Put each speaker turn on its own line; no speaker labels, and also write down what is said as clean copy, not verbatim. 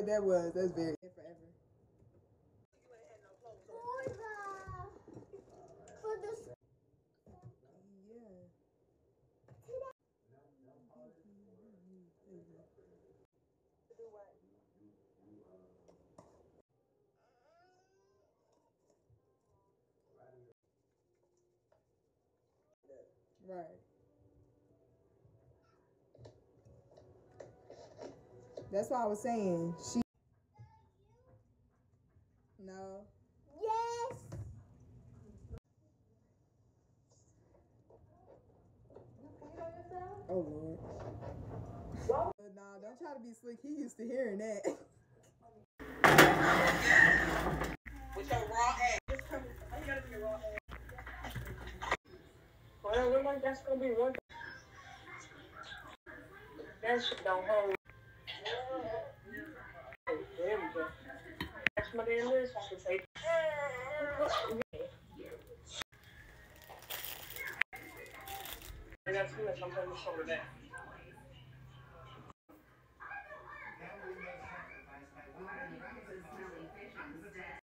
that was. That's very forever. Right. That's why I was saying she. No.
Yes.
Oh Lord. But nah, don't try to be slick. He used to hearing that.
With your raw ass. You gotta be raw ass. Well, it look like that's gonna be one. That shit don't hold. There we go. That's my damn list. I can say. I got too much. I'm putting the shoulder back.